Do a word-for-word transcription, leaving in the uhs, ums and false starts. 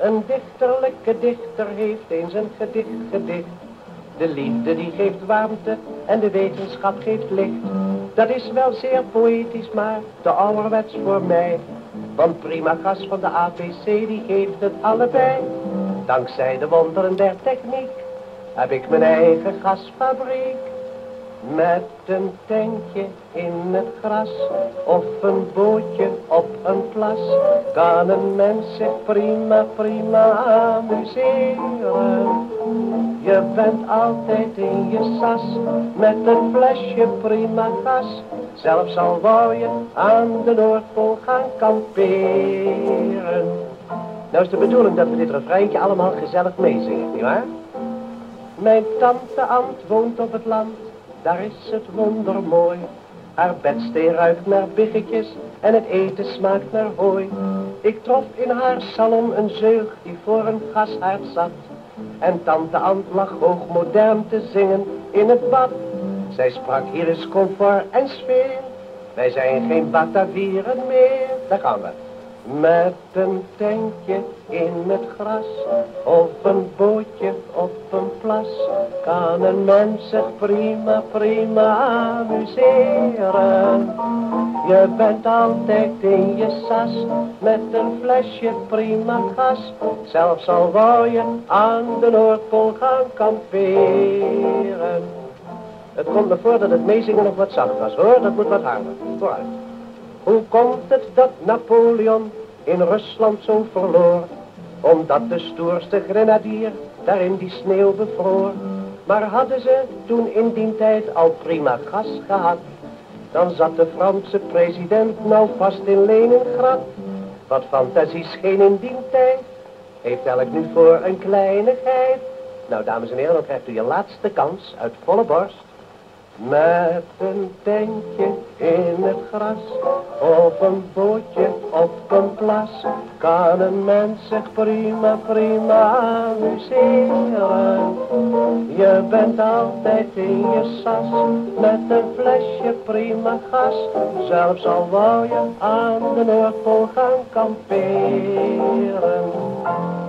Een dichterlijke dichter heeft eens een gedicht gedicht. De liefde die geeft warmte en de wetenschap geeft licht. Dat is wel zeer poëtisch, maar te ouderwets voor mij. Want prima gas van de A B C die geeft het allebei. Dankzij de wonderen der techniek heb ik mijn eigen gasfabriek. Met een tentje in het gras of een bootje op een plas kan een mens zich prima, prima amuseren. Je bent altijd in je sas met een flesje prima gas. Zelfs al wou je aan de Noordpool gaan kamperen. Nou is de bedoeling dat we dit refreintje allemaal gezellig meezingen, nietwaar? Mijn tante Ant woont op het land, daar is het wondermooi. Haar bedsteen ruikt naar biggetjes en het eten smaakt naar hooi. Ik trof in haar salon een zeug die voor een gashaard zat. En tante Ant lag hoogmodern te zingen in het bad. Zij sprak, hier is comfort en sfeer. Wij zijn geen Batavieren meer. Daar gaan we. Met een tentje in het gras of een bootje op een plas kan een mens zich prima, prima amuseren. Je bent altijd in je sas met een flesje prima gas. Zelfs al wou je aan de Noordpool gaan kamperen. Het komt me voor dat het meezingen nog wat zacht was, hoor. Dat moet wat harder. Vooruit. Hoe komt het dat Napoleon in Rusland zo verloor? Omdat de stoerste grenadier daar in die sneeuw bevroor. Maar hadden ze toen in die tijd al prima gas gehad, dan zat de Franse president nou vast in Leningrad. Wat fantasie scheen in die tijd, heeft elk nu voor een kleinigheid. Nou, dames en heren, dan krijgt u je laatste kans uit volle borst. Met een tentje in het gras of een bootje op een plas kan een mens zich prima, prima amuseren. Je bent altijd in je sas met een flesje prima gas. Zelfs al wou je aan de Noordpool gaan kamperen.